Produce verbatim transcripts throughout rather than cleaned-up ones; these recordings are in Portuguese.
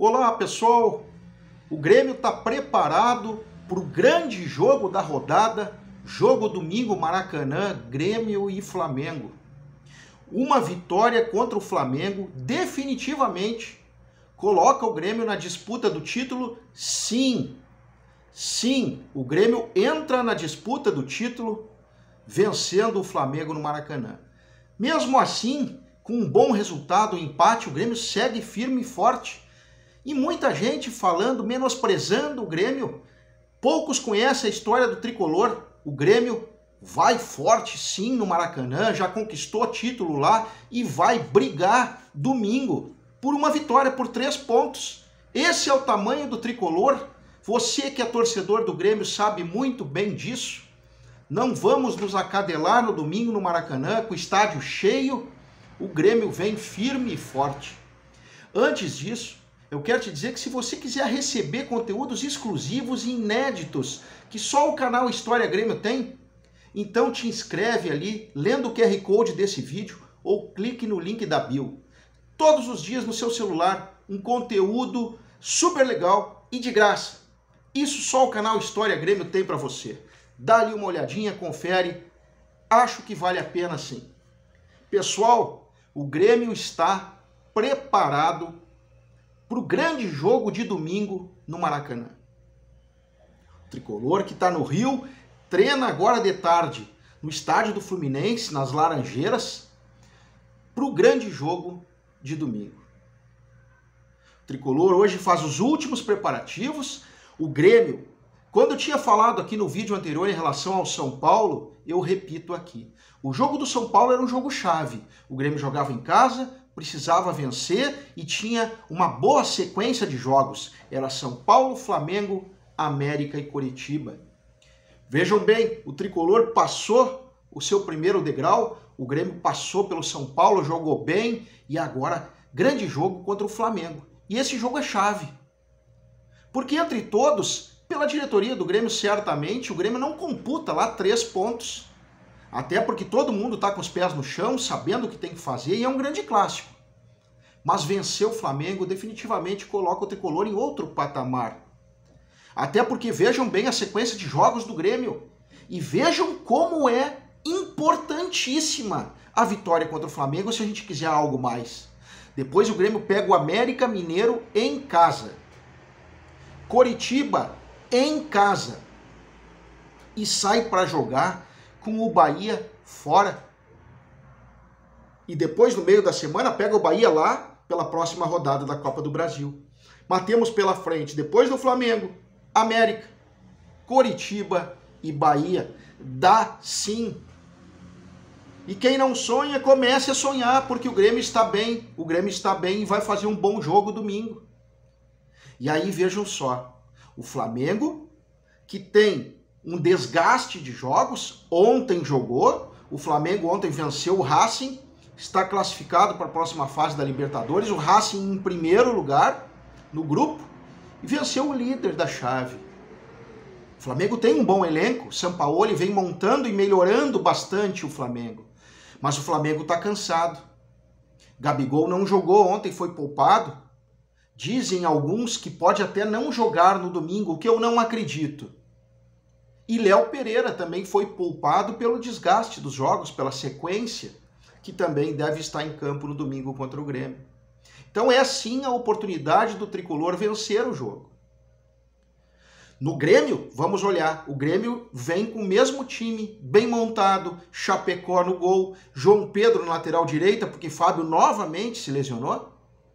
Olá pessoal, o Grêmio está preparado para o grande jogo da rodada, jogo domingo Maracanã, Grêmio e Flamengo. Uma vitória contra o Flamengo definitivamente coloca o Grêmio na disputa do título, sim. Sim, o Grêmio entra na disputa do título vencendo o Flamengo no Maracanã. Mesmo assim, com um bom resultado, um empate, o Grêmio segue firme e forte. E muita gente falando, menosprezando o Grêmio. Poucos conhecem a história do tricolor. O Grêmio vai forte sim no Maracanã, já conquistou título lá e vai brigar domingo por uma vitória, por três pontos. Esse é o tamanho do tricolor. Você que é torcedor do Grêmio sabe muito bem disso. Não vamos nos acadelar no domingo no Maracanã com o estádio cheio. O Grêmio vem firme e forte. Antes disso, eu quero te dizer que se você quiser receber conteúdos exclusivos e inéditos que só o canal História Grêmio tem, então te inscreve ali, lendo o Q R Code desse vídeo ou clique no link da bio. Todos os dias no seu celular, um conteúdo super legal e de graça. Isso só o canal História Grêmio tem para você. Dá ali uma olhadinha, confere. Acho que vale a pena sim. Pessoal, o Grêmio está preparado para o grande jogo de domingo no Maracanã. O tricolor que está no Rio treina agora de tarde no estádio do Fluminense, nas Laranjeiras, para o grande jogo de domingo. O tricolor hoje faz os últimos preparativos. O Grêmio, quando eu tinha falado aqui no vídeo anterior em relação ao São Paulo, eu repito aqui. O jogo do São Paulo era um jogo chave. O Grêmio jogava em casa, precisava vencer e tinha uma boa sequência de jogos. Era São Paulo, Flamengo, América e Coritiba. Vejam bem, o tricolor passou o seu primeiro degrau, o Grêmio passou pelo São Paulo, jogou bem e agora grande jogo contra o Flamengo. E esse jogo é chave. Porque entre todos, pela diretoria do Grêmio, certamente, o Grêmio não computa lá três pontos. Até porque todo mundo está com os pés no chão, sabendo o que tem que fazer, e é um grande clássico. Mas vencer o Flamengo definitivamente coloca o tricolor em outro patamar. Até porque vejam bem a sequência de jogos do Grêmio. E vejam como é importantíssima a vitória contra o Flamengo se a gente quiser algo mais. Depois o Grêmio pega o América Mineiro em casa. Coritiba em casa. E sai para jogar com o Bahia fora. E depois, no meio da semana, pega o Bahia lá pela próxima rodada da Copa do Brasil. Mas temos pela frente, depois do Flamengo, América, Coritiba e Bahia. Dá sim. E quem não sonha, comece a sonhar, porque o Grêmio está bem. O Grêmio está bem e vai fazer um bom jogo domingo. E aí vejam só, o Flamengo, que tem um desgaste de jogos, ontem jogou, o Flamengo ontem venceu o Racing, está classificado para a próxima fase da Libertadores, o Racing em primeiro lugar no grupo, e venceu o líder da chave. O Flamengo tem um bom elenco, o Sampaoli vem montando e melhorando bastante o Flamengo, mas o Flamengo está cansado. Gabigol não jogou ontem, foi poupado. Dizem alguns que pode até não jogar no domingo, o que eu não acredito. E Léo Pereira também foi poupado pelo desgaste dos jogos, pela sequência, que também deve estar em campo no domingo contra o Grêmio. Então é sim a oportunidade do tricolor vencer o jogo. No Grêmio, vamos olhar, o Grêmio vem com o mesmo time, bem montado, Chapecó no gol, João Pedro na lateral direita, porque Fábio novamente se lesionou.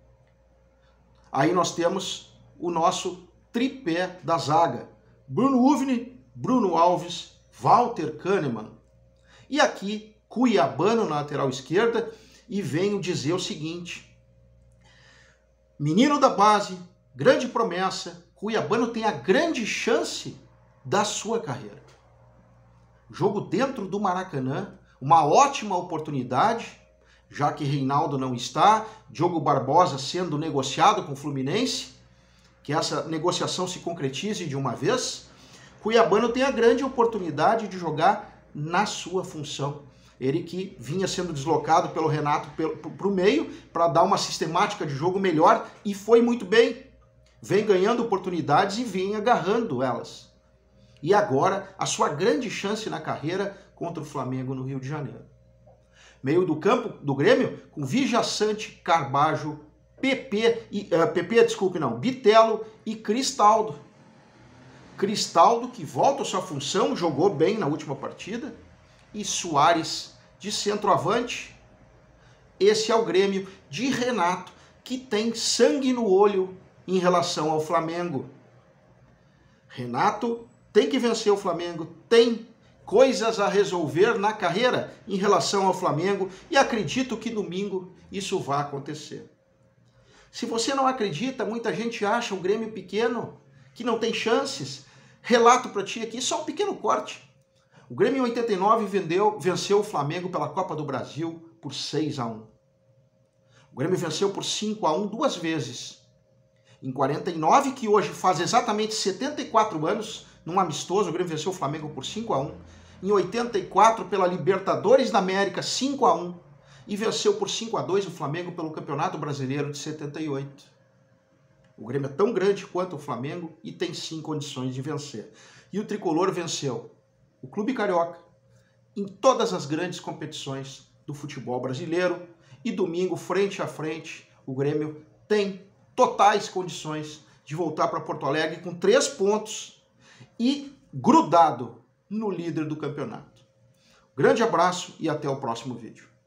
Aí nós temos o nosso tripé da zaga, Bruno Uvni, Bruno Alves, Walter Kahneman. E aqui, Cuiabano na lateral esquerda, e venho dizer o seguinte. Menino da base, grande promessa, Cuiabano tem a grande chance da sua carreira. Jogo dentro do Maracanã, uma ótima oportunidade, já que Reinaldo não está, Diogo Barbosa sendo negociado com o Fluminense, que essa negociação se concretize de uma vez. Cuiabano tem a grande oportunidade de jogar na sua função. Ele que vinha sendo deslocado pelo Renato para o meio para dar uma sistemática de jogo melhor e foi muito bem. vem ganhando oportunidades e vem agarrando elas. E agora, a sua grande chance na carreira contra o Flamengo no Rio de Janeiro. Meio do campo do Grêmio, com Vijaçante, Carbajo, P P, e, uh, P P, desculpe não, Bitelo e Cristaldo. Cristaldo, que volta à sua função, jogou bem na última partida, e Soares de centroavante. Esse é o Grêmio de Renato, que tem sangue no olho em relação ao Flamengo. Renato tem que vencer o Flamengo, tem coisas a resolver na carreira em relação ao Flamengo e acredito que domingo isso vai acontecer. Se você não acredita, muita gente acha o Grêmio pequeno, que não tem chances. Relato para ti aqui, só um pequeno corte. O Grêmio em oitenta e nove vendeu, venceu o Flamengo pela Copa do Brasil por seis a um. O Grêmio venceu por cinco a um duas vezes. Em quarenta e nove, que hoje faz exatamente setenta e quatro anos, num amistoso, o Grêmio venceu o Flamengo por cinco a um. Em oitenta e quatro, pela Libertadores da América, cinco a um. E venceu por cinco a dois o Flamengo pelo Campeonato Brasileiro de setenta e oito. O Grêmio é tão grande quanto o Flamengo e tem sim condições de vencer. E o Tricolor venceu o Clube Carioca em todas as grandes competições do futebol brasileiro. E domingo, frente a frente, o Grêmio tem totais condições de voltar para Porto Alegre com três pontos e grudado no líder do campeonato. Grande abraço e até o próximo vídeo.